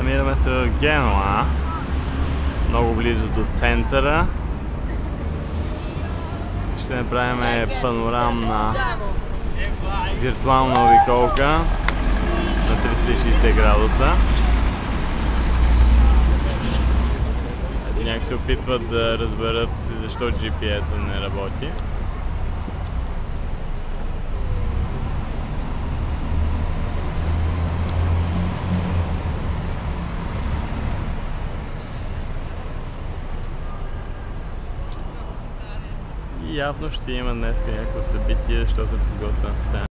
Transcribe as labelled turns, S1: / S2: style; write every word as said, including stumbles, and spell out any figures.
S1: Намираме се в Генуа, много близо до центъра. Ще направим панорамна виртуална обиколка на триста и шейсет градуса. Някак се опитват да разберат защо джи пи ес-а не работи. Явно ще има днес някакво събитие, защото е подготвена сцена.